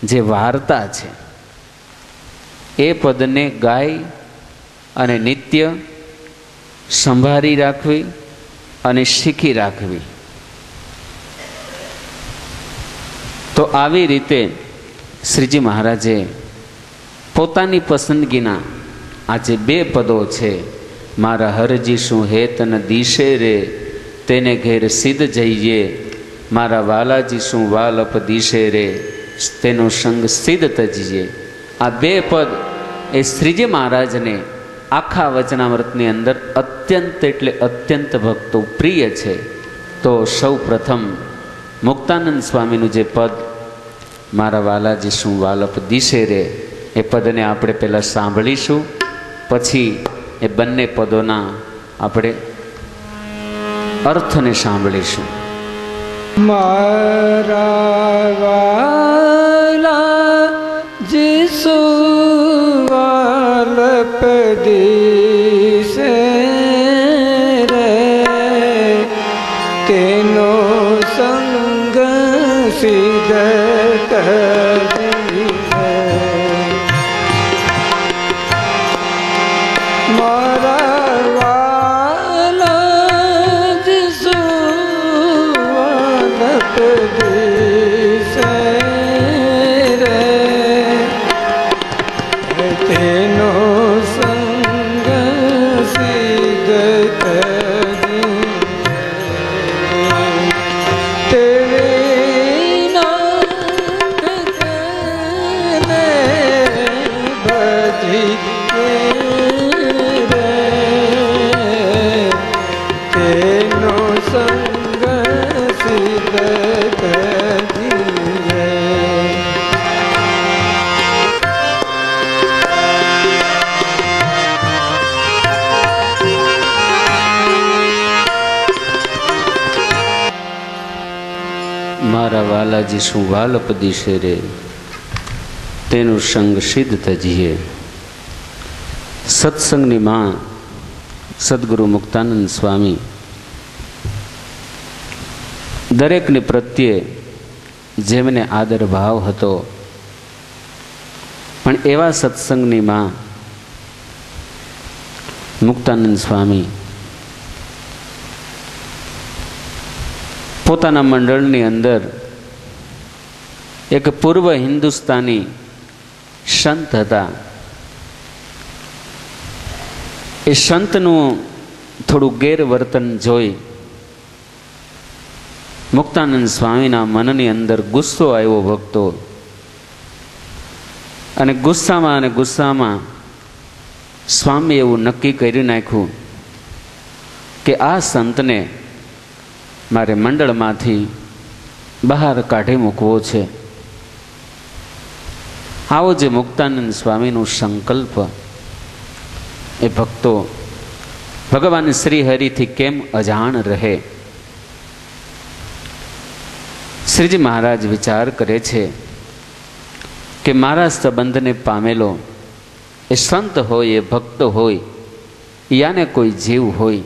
જે વાર્તા છે એ પદને ગાય અને નિત્ય સંભાળી રાખવી અને શીખી રાખવી. તો આવી રીતે શ્રીજી મહારાજે પોતાની પસંદગીના આ જે બે પદો છે, મારા હરજી શું હેત ન દિશે રે તેને ઘેર સિદ્ધ જઈએ, મારા વાલાજી શું વાલપ દિશે રે તેનો સંગ સિદ્ધ તજીએ. આ બે પદ એ શ્રીજી મહારાજને આખા વચનામૃતની અંદર અત્યંત એટલે અત્યંત ભક્તો પ્રિય છે. તો સૌ પ્રથમ મુક્તાનંદ સ્વામીનું જે પદ મારા વાલાજી શું વાલપ દિશે રે એ પદને આપણે પહેલાં સાંભળીશું, પછી એ બંને પદોના આપણે અર્થને સાંભળીશું. મારા વાલાજી શું વાલપ દિશે રે તેનો સંગ સિદ્ધ તજીએ, મારા વાલાજી શું વાલપ દિશે રે તેનો સંગ સિદ્ધ તજીએ, તેવી નાથ તેને બધી રે તેનો સંગ સિદ્ધ તજીએ. મારા વાલાજી શું વાલપ દિશે રે તેનું સંગ સિદ્ધ તજીએ. સત્સંગની માં સદગુરુ મુક્તાનંદ સ્વામી દરેકને પ્રત્યે જેમને આદર ભાવ હતો, પણ એવા સત્સંગની માં મુક્તાનંદ સ્વામી પોતાના મંડળની અંદર એક પૂર્વ હિન્દુસ્તાની સંત હતા. એ સંતનું થોડું ગેરવર્તન જોઈ મુક્તાનંદ સ્વામીના મનની અંદર ગુસ્સો આવ્યો ભક્તો, અને ગુસ્સામાં સ્વામી એવું નક્કી કરી નાખ્યું કે આ સંતને મારે મંડળમાંથી બહાર કાઢી મૂકવો છે. આવો જે મુક્તાનંદ સ્વામીનો સંકલ્પ એ ભક્તો ભગવાન શ્રી હરિથી કેમ અજાણ રહે. શ્રીજી મહારાજ વિચાર કરે છે કે મારા સંબંધને પામેલો એ સંત હોય, એ ભક્ત હોય, યાને કોઈ જીવ હોય,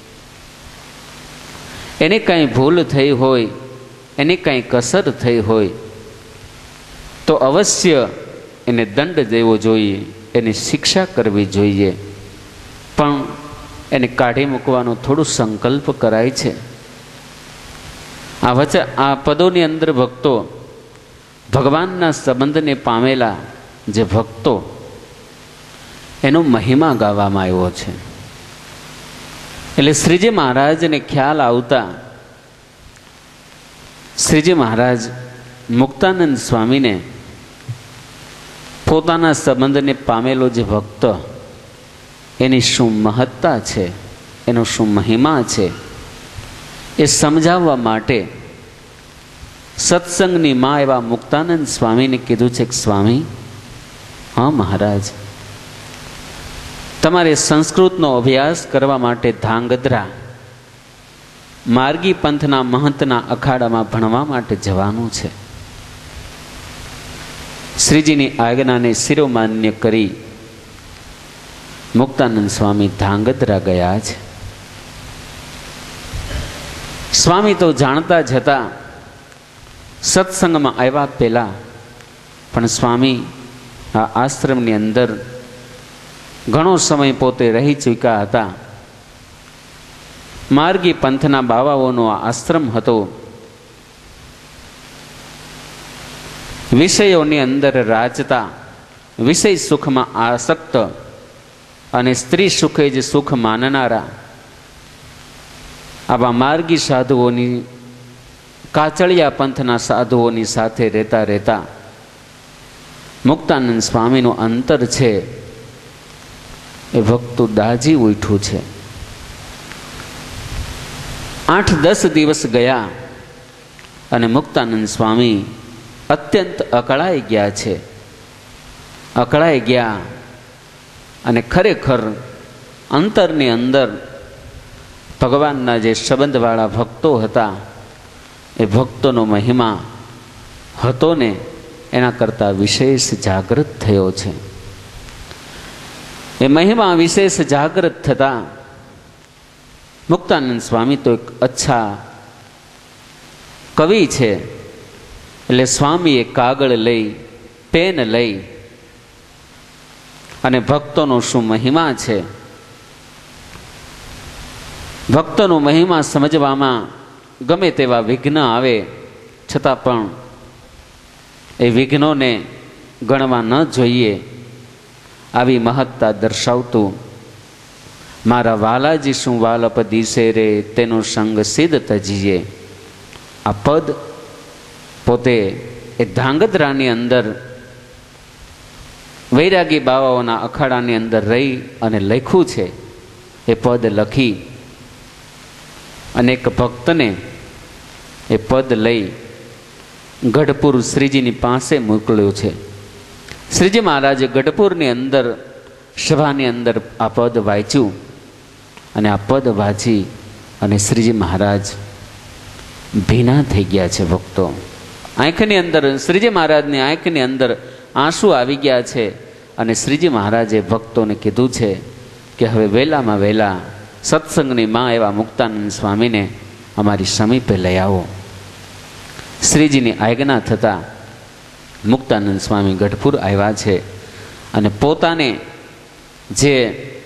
એની કાંઈ ભૂલ થઈ હોય, એની કાંઈ કસર થઈ હોય તો અવશ્ય એને દંડ દેવો જોઈએ, એની શિક્ષા કરવી જોઈએ. પણ એને કાઢી મૂકવાનો થોડું સંકલ્પ કરાય છે. આ પદોની અંદર ભક્તો ભગવાનના સંબંધને પામેલા જે ભક્તો એનો મહિમા ગાવામાં આવ્યો છે. એટલે શ્રીજી મહારાજને ખ્યાલ આવતા શ્રીજી મહારાજ મુક્તાનંદ સ્વામીને પોતાના સંબંધને પામેલો જે ભક્ત એની શું મહત્તા છે, એનો શું મહિમા છે એ સમજાવવા માટે સત્સંગની માં એવા મુક્તાનંદ સ્વામીને કીધું છે કે સ્વામી, હા મહારાજ, તમારે સંસ્કૃતનો અભ્યાસ કરવા માટે ધાંગધ્રા માર્ગી પંથના મહંતના અખાડામાં ભણવા માટે જવાનું છે. શ્રીજીની આજ્ઞાને શિરોમાન્ય કરી મુક્તાનંદ સ્વામી ધાંગધ્રા ગયા છે. સ્વામી તો જાણતા જ હતા, સત્સંગમાં આવ્યા પહેલા પણ સ્વામી આ આશ્રમની અંદર ઘણો સમય પોતે રહી ચૂક્યા હતા. માર્ગી પંથના બાવાઓનો આ આશ્રમ હતો. વિષયોની અંદર રાજતા, વિષય સુખમાં આસક્ત અને સ્ત્રી સુખે જ સુખ માનનારા આવા માર્ગી સાધુઓની, કાચળિયા પંથના સાધુઓની સાથે રહેતા રહેતા મુક્તાનંદ સ્વામીનું અંતર છે એ ભક્તું દાજી ઉઠ્યું છે. 8-10 દિવસ ગયા અને મુક્તાનંદ સ્વામી અત્યંત અકળાઈ ગયા છે. અકળાઈ ગયા અને ખરેખર અંતરની અંદર ભગવાનના જે સંબંધવાળા ભક્તો હતા એ ભક્તોનો મહિમા હતો ને એના કરતાં વિશેષ જાગૃત થયો છે. એ મહિમા વિશેષ જાગૃત થતા મુક્તાનંદ સ્વામી તો એક અચ્છા કવિ છે. એટલે સ્વામીએ કાગળ લઈ, પેન લઈ અને ભક્તોનો શું મહિમા છે, ભક્તોનો મહિમા સમજવામાં ગમે તેવા વિઘ્ન આવે છતાં પણ એ વિઘ્નોને ગણવા ન જોઈએ, આવી મહત્તા દર્શાવતું મારા વાલાજી શું વાલપ દિશે રે તેનો સંગ સિદ્ધ તજીએ. આ પદ પોતે એ ધાંગધ્રાની અંદર વૈરાગી બાવાઓના અખાડાની અંદર રહી અને લખ્યું છે. એ પદ લખી અને એક ભક્તને એ પદ લઈ ગઢપુર શ્રીજીની પાસે મોકલ્યો છે. શ્રીજી મહારાજે ગઢપુરની અંદર સભાની અંદર આ પદ વાંચ્યું અને આ પદ વાંચી અને શ્રીજી મહારાજ ભીના થઈ ગયા છે. ભક્તો આંખની અંદર, શ્રીજી મહારાજની આંખની અંદર આંસુ આવી ગયા છે અને શ્રીજી મહારાજે ભક્તોને કીધું છે કે હવે વહેલામાં વહેલા સત્સંગની માં એવા મુક્તાનંદ સ્વામીને અમારી સમીપે લઈ આવો. શ્રીજીની આજ્ઞા થતાં મુક્તાનંદ સ્વામી ગઢપુર આવ્યા છે અને પોતાને જે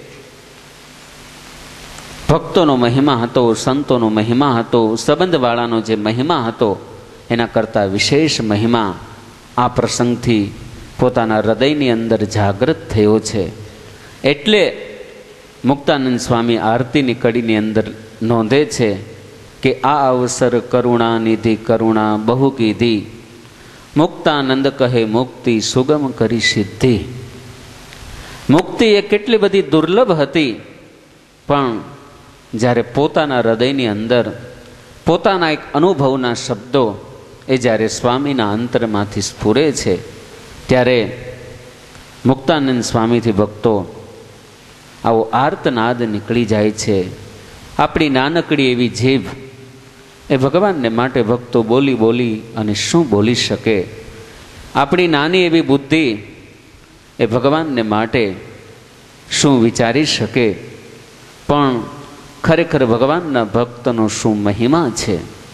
ભક્તોનો મહિમા હતો, સંતોનો મહિમા હતો, સંબંધવાળાનો જે મહિમા હતો એના કરતાં વિશેષ મહિમા આ પ્રસંગથી પોતાના હૃદયની અંદર જાગૃત થયો છે. એટલે મુક્તાનંદ સ્વામી આરતીની કડીની અંદર નોંધે છે કે આ અવસર કરુણા નિધિ કરુણા બહુ કીધી, મુક્તાનંદ કહે મુક્તિ સુગમ કરી સિદ્ધિ. મુક્તિ એ કેટલી બધી દુર્લભ હતી, પણ જ્યારે પોતાના હૃદયની અંદર પોતાના એક અનુભવના શબ્દો એ જ્યારે સ્વામીના અંતરમાંથી સ્ફુરે છે ત્યારે મુક્તાનંદ સ્વામીથી ભક્તો આવો આર્તનાદ નીકળી જાય છે. આપણી નાનકડી એવી જીભ એ ભગવાનને માટે ભક્તો બોલી બોલી અને શું બોલી શકે? આપણી નાની એવી બુદ્ધિ એ ભગવાનને માટે શું વિચારી શકે? પણ ખરેખર ભગવાનના ભક્તનો શું મહિમા છે,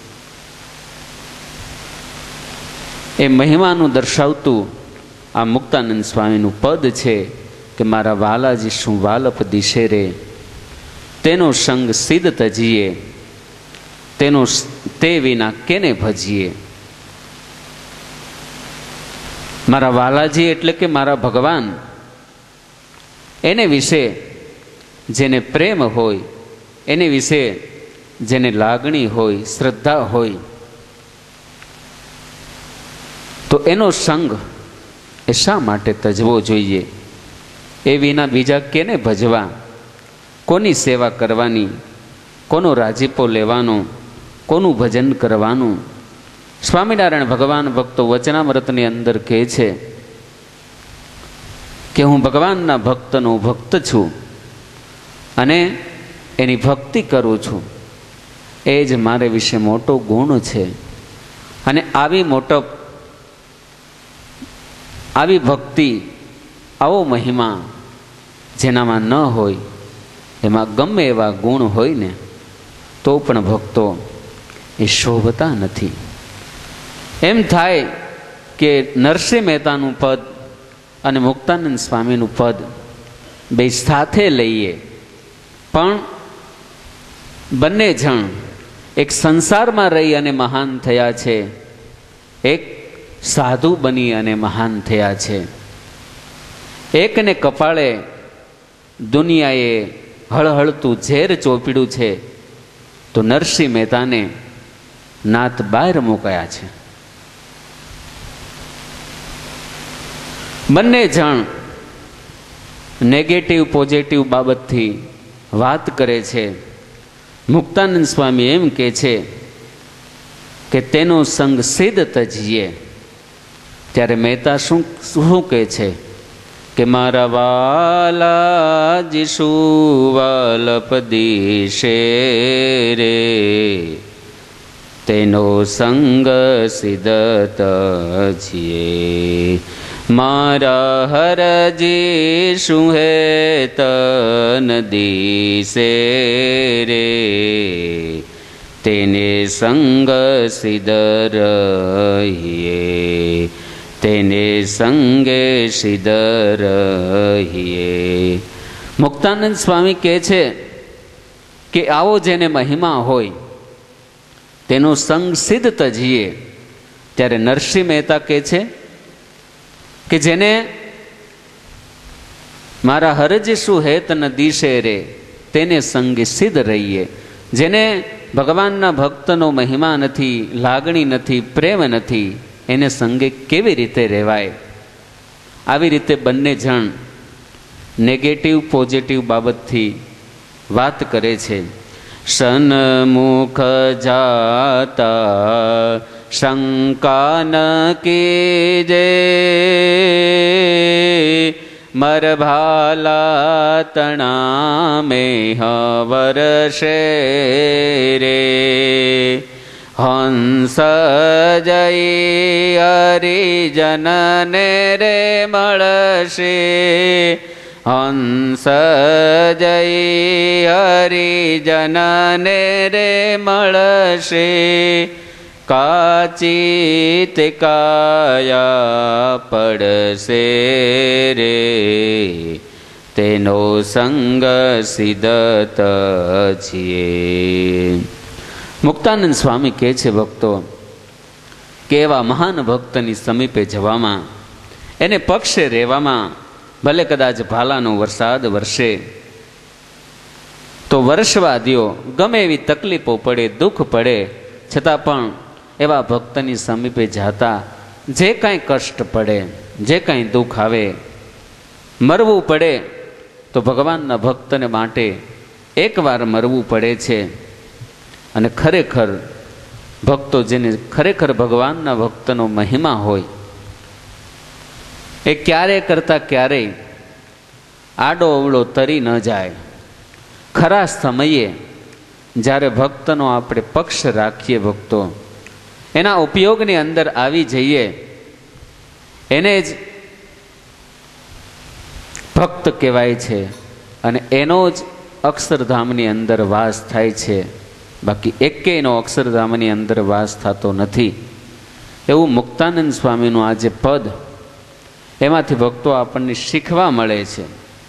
એ મહિમાનું દર્શાવતું આ મુક્તાનંદ સ્વામીનું પદ છે કે મારા વાલાજી શું વાલપ દિશે રે તેનો સંગ સિદ્ધ તજીએ, તેનો તે વિના કેને ભજીએ. મારા વાલાજી એટલે કે મારા ભગવાન, એને વિશે જેને પ્રેમ હોય, એને વિશે જેને લાગણી હોય, શ્રદ્ધા હોય, તો એનો સંગ એ શા માટે તજવો જોઈએ? એ વિના બીજા કેને ભજવા? કોની સેવા કરવાની? કોનો રાજીપો લેવાનો? કોનું ભજન કરવાનું? સ્વામિનારાયણ ભગવાન ભક્તો વચનામૃતની અંદર કહે છે કે હું ભગવાનના ભક્તનો ભક્ત છું અને એની ભક્તિ કરું છું, એ જ મારે વિશે મોટો ગુણ છે. અને આવી ભક્તિ, આવો મહિમા જેનામાં ન હોય, એમાં ગમે એવા ગુણ હોય ને તો પણ ભક્તો એ શોભતા નથી. એમ થાય કે નરસિંહ મહેતાનું પદ અને મુક્તાનંદ સ્વામીનું પદ બે સાથે લઈએ, પણ બંને જણ એક સંસારમાં રહી અને મહાન થયા છે, એક સાધુ બની અને મહાન થયા છે. એકને કપાળે દુનિયાએ હળહળતું ઝેર ચોપડ્યું છે, તો નરસિંહ મહેતાને નાત બહાર મુકાયા છે. બંને જણ નેગેટિવ પોઝિટિવ બાબતથી વાત કરે છે. મુક્તાનંદ સ્વામી એમ કહે છે કે તેનો સંગ સિદ્ધ તજીએ, ત્યારે મહેતા શું કહે છે કે મારા વાલાજી સુવાલપદીશે રે, તેનો સંગ સિદ્ધ તજીએ. મારા હરજી શું હે તન દિશે રે, તેને સંગ સિદ્ધ રહીએ, તેને સંગે સિદ્ધ રહીએ. મુક્તાનંદ સ્વામી કહે છે કે આવો જેને મહિમા હોય તેનો સંગ સિદ્ધ તજીએ. ત્યારે નરસિંહ મહેતા કહે છે કે જેને મારા હરજી શું હેત ન દિશે રે, તેને સંગે સિદ્ધ રહીએ. જેને ભગવાનના ભક્તનો મહિમા નથી, લાગણી નથી, પ્રેમ નથી, એને સંગે કેવી રીતે રહેવાય? આવી રીતે બંને જણ નેગેટિવ પોઝિટિવ બાબતથી વાત કરે છે. સન્મુખ જાતા શંકા ન કીજે, મર ભાલા તણા મેહ વરસે રે, હંસ જઈ હરિજનને રે મળશે, હંસ જઈ હરિજનને રે મળશે, કાચી તે કાયા પડશે રે, તેનો સંગ સિદ્ધ તજીએ. મુક્તાનંદ સ્વામી કહે છે ભક્તો કે એવા મહાન ભક્તની સમીપે જવામાં, એને પક્ષે રહેવામાં, ભલે કદાચ ભાલાનો વરસાદ વરસે તો વરસવા દ્યો, ગમે એવી તકલીફો પડે, દુઃખ પડે, છતાં પણ એવા ભક્તની સમીપે જાતા જે કાંઈ કષ્ટ પડે, જે કાંઈ દુઃખ આવે, મરવું પડે તો ભગવાનના ભક્તને માટે એકવાર મરવું પડે છે. અને ખરેખર ભક્તો જેને ખરેખર ભગવાનના ભક્તનો મહિમા હોય એ ક્યારે કરતા ક્યારેય આડો અવળો તરી ન જાય. ખરા સમયે જ્યારે ભક્તનો આપણે પક્ષ રાખીએ, ભક્તો એના ઉપયોગની અંદર આવી જઈએ, એને જ ભક્ત કહેવાય છે અને એનો જ અક્ષરધામની અંદર વાસ થાય છે. બાકી એકેયનો અક્ષરધામની અંદર વાસ થતો નથી. એવું મુક્તાનંદ સ્વામીનું આ જે પદ, એમાંથી ભક્તો આપણને શીખવા મળે છે.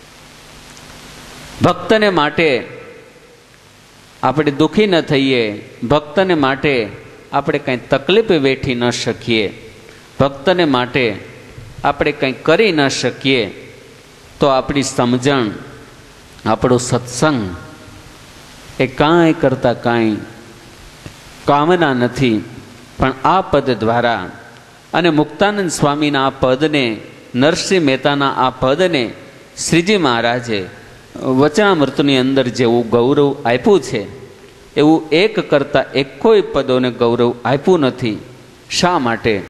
ભક્તને માટે આપણે દુઃખી ન થઈએ, ભક્તને માટે આપણે કંઈ તકલીફ વેઠી ન શકીએ, ભક્તને માટે આપણે કંઈ કરી ન શકીએ, તો આપણી સમજણ, આપણો સત્સંગ એ કાંઈ કરતાં કાંઈ કામના નથી. પણ આ પદ દ્વારા અને મુક્તાનંદ સ્વામીના આ પદને, નરસિંહ મહેતાના આ પદને શ્રીજી મહારાજે વચનામૃતની અંદર જેવું ગૌરવ આપ્યું છે, એવું એક કરતાં એકોય પદોને ગૌરવ આપ્યું નથી. શા માટે?